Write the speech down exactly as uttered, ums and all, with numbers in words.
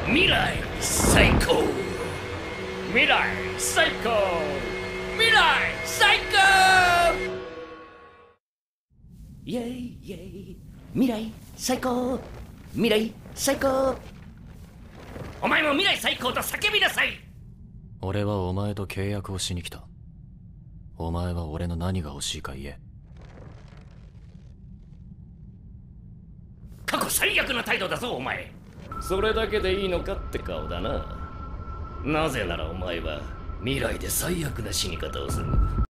未来最高。未来最高。未来最高。イェイイェイ。未来最高。未来最高。お前も未来最高と叫びなさい。 俺はお前と契約をしに来た。お前は俺の何が欲しいか言え。 過去最悪な態度だぞお前。それだけでいいのかって顔だな。なぜならお前は未来で最悪な死に方をする。